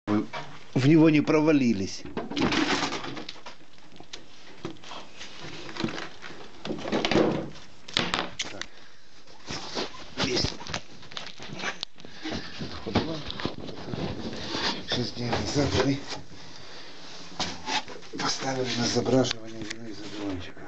Вы в него не провалились. Так. Есть. 6 дней назад мы поставили на забраживание вина из одуванчиков.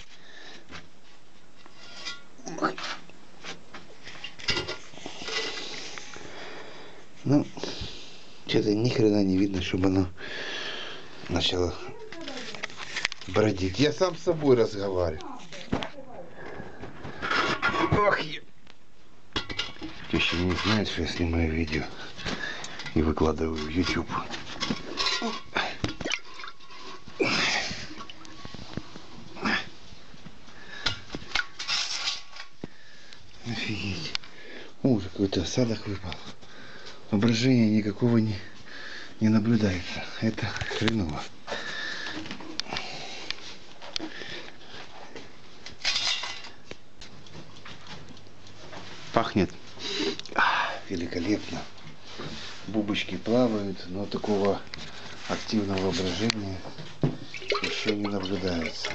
Ну, что-то ни хрена не видно, чтобы оно начало бродить. Я сам с собой разговариваю. Ох, теща не знает, что я снимаю видео и выкладываю в YouTube. Офигеть. Уже какой-то осадок выпал. Брожения никакого не наблюдается. Это хреново. Пахнет великолепно. Бубочки плавают, но такого активного брожения еще не наблюдается.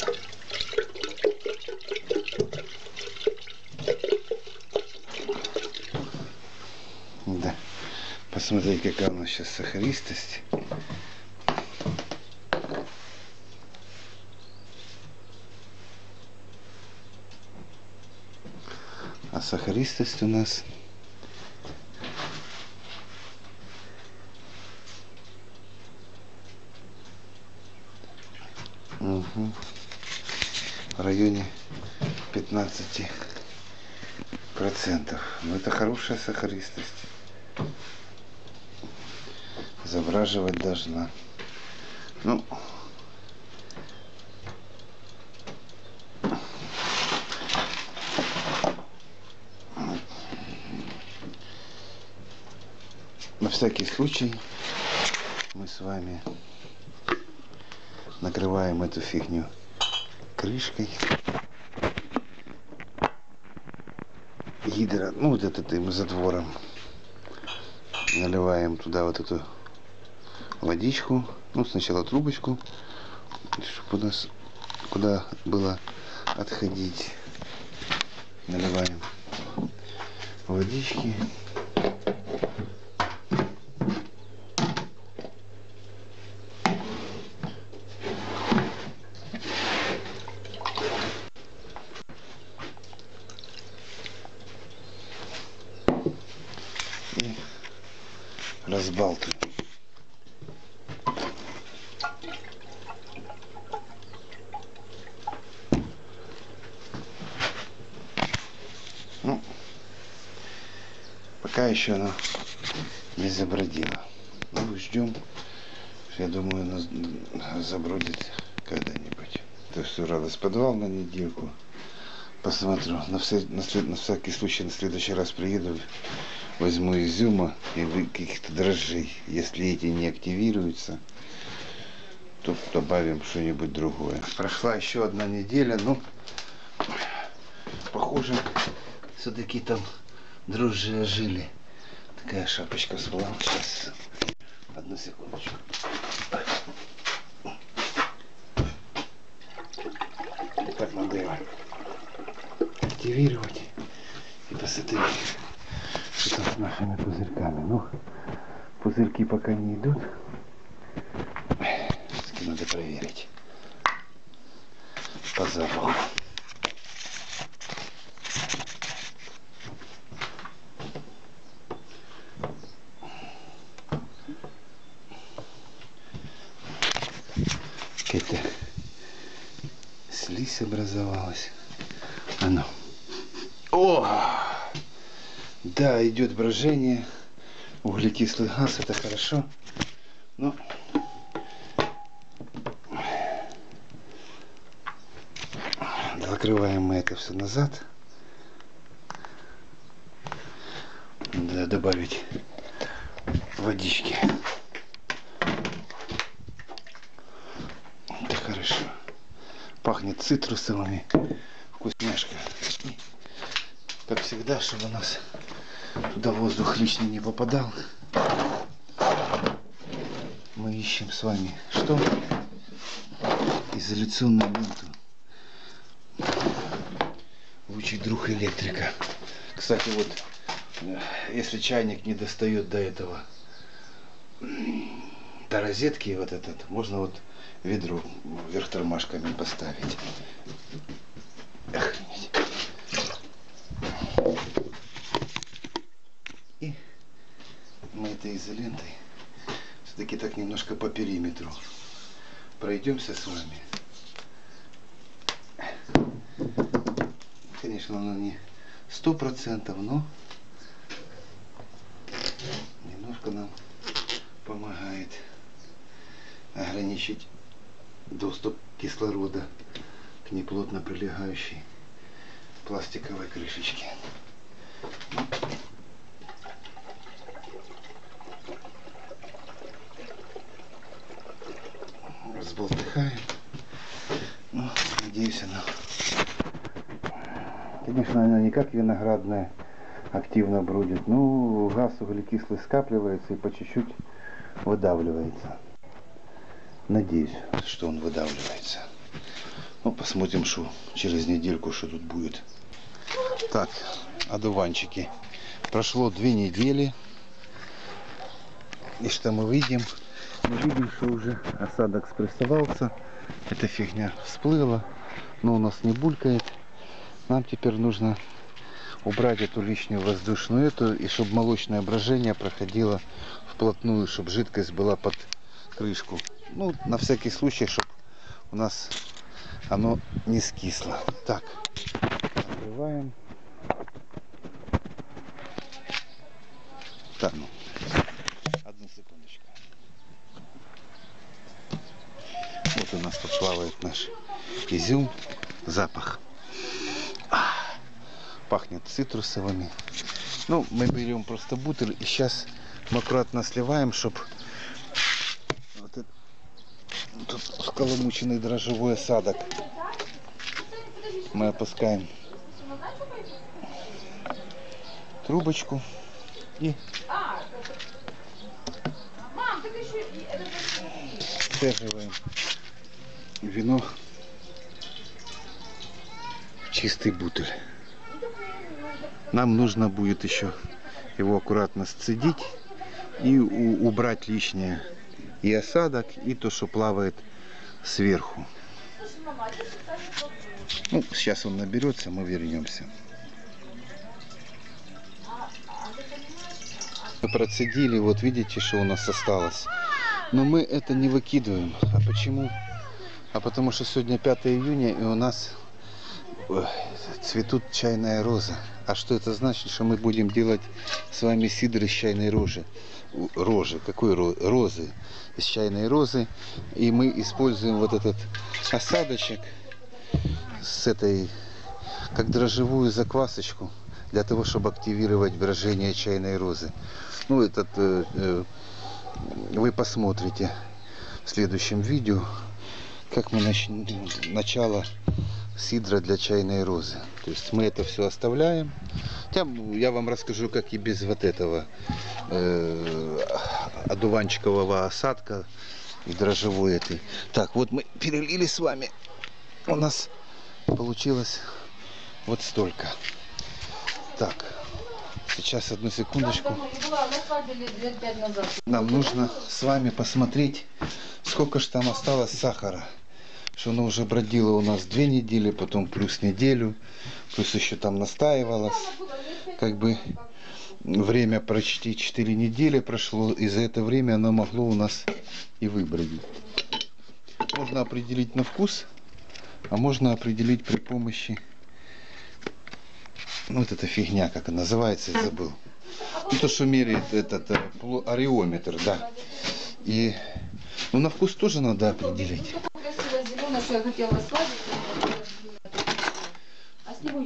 Да. Посмотрите, какая у нас сейчас сахаристость. А сахаристость у нас в районе 15%. Но это хорошая сахаристость. Забраживать должна. Ну, на всякий случай мы с вами накрываем эту фигню крышкой. Ну вот этот им затвором. Наливаем туда вот эту водичку. Ну, сначала трубочку, чтобы у нас куда было отходить. Наливаем водички. И разбалтываем. Ну, пока еще она не забродила. Ну, ждем. Я думаю, она забродит когда-нибудь. То есть радость подвал на недельку. Посмотрю. На всякий случай на следующий раз приеду, возьму изюма и каких-то дрожжей. Если эти не активируются, то добавим что-нибудь другое. Прошла еще одна неделя, но похоже, все-таки там дрожжи ожили. Такая шапочка всплыла. Сейчас. Одну секундочку. Так надо его активировать и посмотреть, что там с нашими пузырьками. Ну, пузырьки пока не идут. Надо проверить по запаху. Какая-то слизь образовалась. А ну. О! Да, идет брожение. Углекислый газ, это хорошо. Но закрываем мы это все назад. Надо добавить водички. Это хорошо. Пахнет цитрусовыми. Вкусняшка. И, как всегда, чтобы у нас туда воздух лишний не попадал. ищем с вами что? Изоляционную ленту. Лучший друг электрика. Кстати, вот, если чайник не достает до этого, до розетки вот этот, можно вот ведро вверх тормашками поставить. Охренеть. И мы этой изолентой все-таки так немножко по периметру пройдемся с вами. Конечно, она не 100%, но немножко нам помогает ограничить доступ кислорода к неплотно прилегающей пластиковой крышечке. Разболтыхаем. Ну, надеюсь, она... Конечно, она не как виноградная активно бродит, но газ углекислый скапливается и по чуть-чуть выдавливается. Надеюсь, что он выдавливается. Ну, посмотрим, что через недельку, что тут будет. Так, одуванчики. Прошло 2 недели. И что мы видим? Мы видим, что уже осадок спрессовался. Эта фигня всплыла, но у нас не булькает. Нам теперь нужно убрать эту лишнюю воздушную и чтобы молочное брожение проходило вплотную, чтобы жидкость была под крышку. Ну, на всякий случай, чтобы у нас оно не скисло. Так, открываем. Так, ну, одну секундочку. Вот у нас тут плавает наш изюм. Запах. Пахнет цитрусовыми. Ну, мы берем просто бутыль и сейчас мы аккуратно сливаем, чтобы вот этот, тут сколомученный дрожжевой осадок мы опускаем в трубочку и сдерживаем вино в чистый бутыль. Нам нужно будет еще его аккуратно сцедить и убрать лишнее и осадок, и то, что плавает сверху. Ну, сейчас он наберется, мы вернемся. Мы процедили, вот видите, что у нас осталось. Но мы это не выкидываем. А почему? А потому что сегодня 5 июня, и у нас цветут чайная роза. А что это значит? Что мы будем делать с вами сидр из чайной рожи. Какой розы? Из чайной розы. И мы используем вот этот осадочек с этой, как дрожжевую заквасочку, для того, чтобы активировать брожение чайной розы. Ну, этот вы посмотрите в следующем видео, как мы начало сидра для чайной розы. То есть мы это все оставляем. Я вам расскажу, как и без вот этого одуванчикового осадка и дрожжевой этой. Так, вот мы перелили с вами. У нас получилось вот столько. Так, сейчас одну секундочку. Нам нужно с вами посмотреть, сколько же там осталось сахара. Что оно уже бродило у нас 2 недели, потом плюс неделю, плюс еще там настаивалось. Как бы время почти 4 недели прошло, и за это время оно могло у нас и выбродить. Можно определить на вкус, а можно определить при помощи, ну, вот эта фигня, как она называется, я забыл. Ну, то, что меряет этот ареометр, да. И, ну, на вкус тоже надо определить. Что я хотела сладить, а с него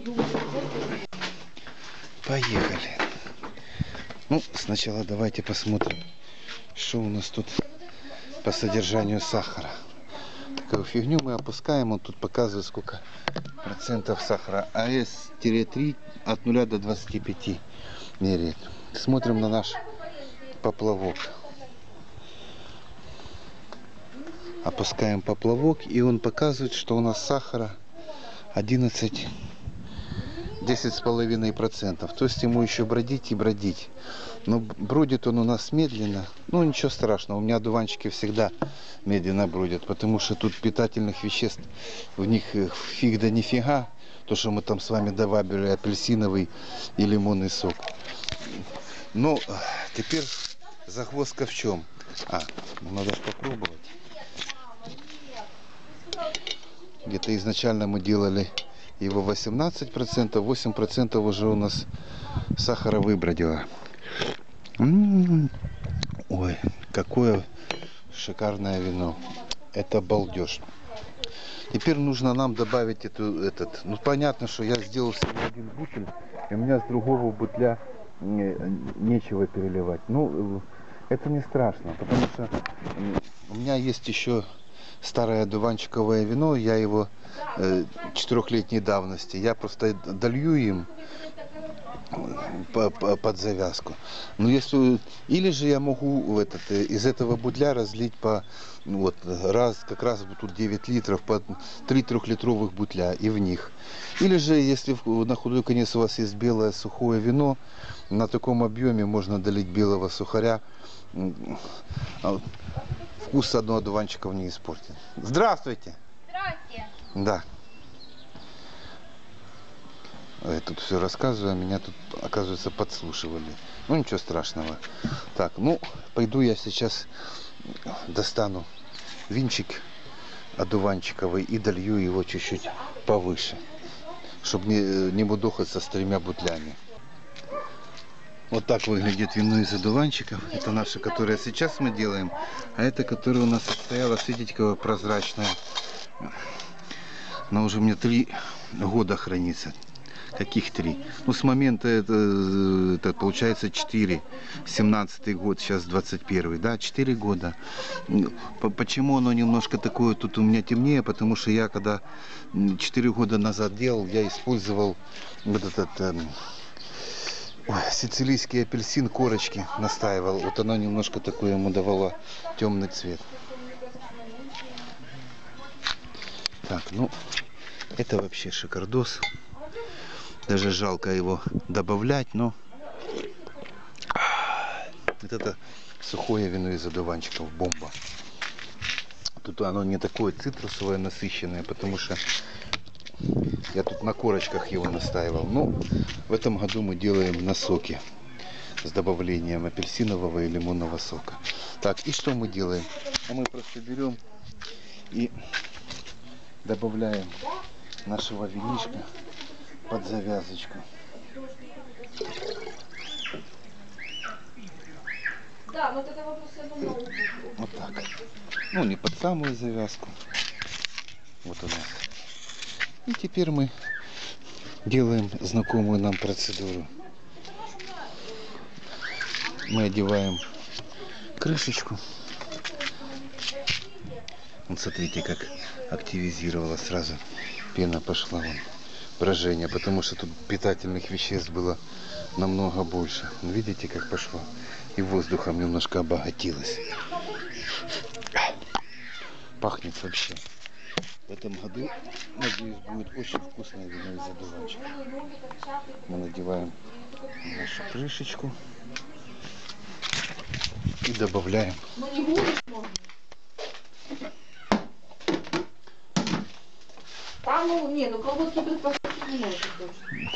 Поехали. Ну, сначала давайте посмотрим, что у нас тут по содержанию сахара. Такую фигню мы опускаем, он тут показывает, сколько процентов сахара. АС-3 от 0 до 25 меряет. Смотрим на наш поплавок. опускаем поплавок, и он показывает, что у нас сахара 10,5%. То есть ему еще бродить и бродить. Но бродит он у нас медленно. Ну, ничего страшного. У меня одуванчики всегда медленно бродят, потому что тут питательных веществ в них фиг да нифига. То, что мы там с вами добавили апельсиновый и лимонный сок. Но теперь загвоздка в чем? Надо же попробовать. Где-то изначально мы делали его 18%, 8% уже у нас сахара выбродило. Ой, какое шикарное вино. Это балдеж. Теперь нужно нам добавить этот. Ну, понятно, что я сделал всего один бутыль, и у меня с другого бутля нечего переливать. Ну, это не страшно, потому что у меня есть еще старое одуванчиковое вино, я его 4-летней давности. Я просто долью им под завязку. Но если или же я могу из этого бутля разлить по как раз тут 9 литров по 3 трехлитровых бутля и в них. Или же если на худой конец у вас есть белое сухое вино, на таком объеме можно долить белого сухаря. Вкус одного одуванчиков не испортит. Здравствуйте! Здрасте! Да. Я тут все рассказываю, а меня тут, оказывается, подслушивали. Ну, ничего страшного. Так, ну, пойду я сейчас достану винчик одуванчиковый и долью его чуть-чуть повыше, чтобы не мудохаться с 3 бутлями. Вот так выглядит вино из одуванчиков. Это наше, которое сейчас мы делаем. А это, которое у нас состоялось, видите, какое прозрачное. Оно уже мне 3 года хранится. Каких 3? Ну, с момента, это получается 4. 17-й год, сейчас 21-й, да, 4 года. Почему оно немножко такое тут у меня темнее? Потому что я, когда 4 года назад делал, я использовал вот этот сицилийский апельсин, корочки настаивал. Вот оно немножко такое ему давало темный цвет. Так, ну, это вообще шикардос. Даже жалко его добавлять, но это сухое вино из одуванчиков, бомба. Тут оно не такое цитрусовое, насыщенное, потому что я тут на корочках его настаивал. Но в этом году мы делаем на соке с добавлением апельсинового и лимонного сока. Так, и что мы делаем? Мы просто берем и добавляем нашего винишка под завязочку. Да, вот это вопрос, я думаю. Вот так. Ну, не под самую завязку. Вот у нас. И теперь мы делаем знакомую нам процедуру. Мы одеваем крышечку. Вот смотрите, как активизировала сразу. Пена пошла вон. Брожение, потому что тут питательных веществ было намного больше. Видите, как пошло? И воздухом немножко обогатилось. Пахнет вообще. В этом году, надеюсь, будет очень вкусное вино из одуванчика. Мы надеваем нашу крышечку и добавляем. Ну колготки предпочтить не может точно.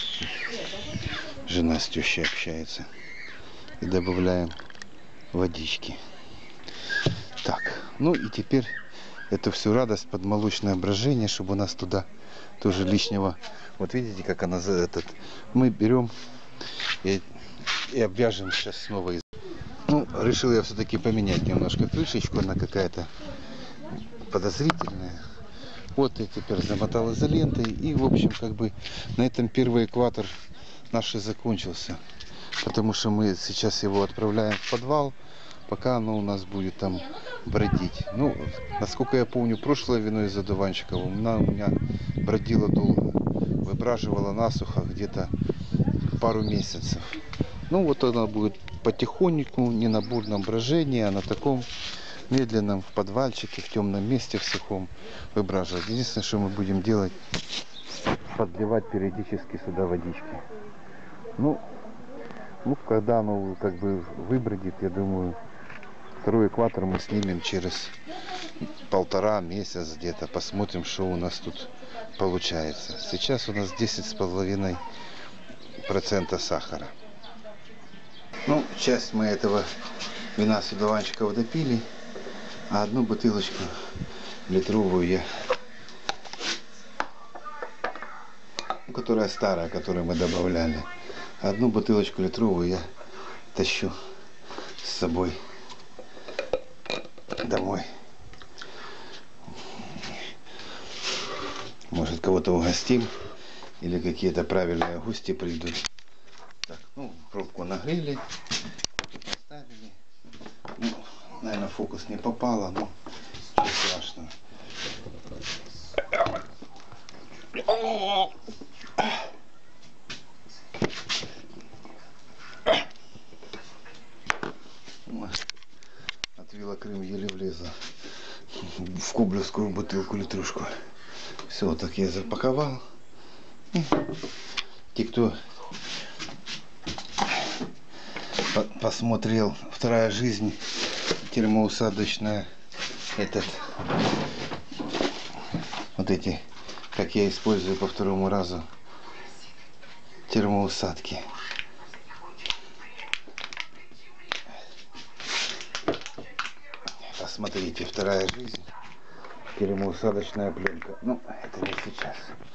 Жена с тещей общается. И добавляем водички. Так, ну и теперь эту всю радость под молочное брожение, чтобы у нас туда тоже лишнего. Вот видите, как она мы берем и обвяжем сейчас снова. Ну, решил я все-таки поменять немножко крышечку, она какая-то подозрительная. Вот я теперь замотал изолентой, и в общем как бы на этом первый экватор наш и закончился, потому что мы сейчас его отправляем в подвал, пока оно у нас будет там бродить. Ну, насколько я помню, прошлое вино из одуванчиков у меня бродило долго, выбраживало насухо где-то пару месяцев. Ну вот она будет потихоньку, не на бурном брожении, а на таком медленном, в подвальчике, в темном месте, в сухом выбраживать. Единственное, что мы будем делать, подливать периодически сюда водички. Ну, когда оно как бы выбродит, я думаю, второй экватор мы снимем через 1,5 месяца где-то. Посмотрим, что у нас тут получается. Сейчас у нас 10,5% сахара. Ну, часть мы этого вина с одуванчиков допили, а одну бутылочку литровую я, которая старая, которую мы добавляли, одну бутылочку литровую я тащу с собой домой. Может, кого-то угостим, или какие-то правильные гости придут. Так, ну, пробку нагрели, поставили. Ну, наверное, фокус не попало, но ничего страшного. От вилла Крым еле влезла в кублевскую бутылку литрушку. Все, вот так я запаковал. Те, кто посмотрел «Вторая жизнь», термоусадочная, вот эти, как я использую по второму разу термоусадки. Посмотрите, «Вторая жизнь», термоусадочная пленка. Ну, это не сейчас.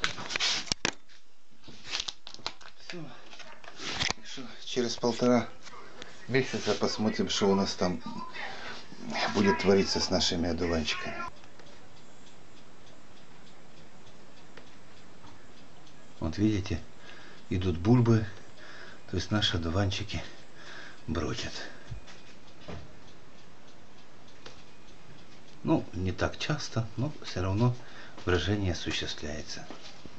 Все. Через 1,5 месяца посмотрим, что у нас там будет твориться с нашими одуванчиками. Вот видите, идут бульбы, то есть наши одуванчики бродят. Ну, не так часто, но все равно брожение осуществляется.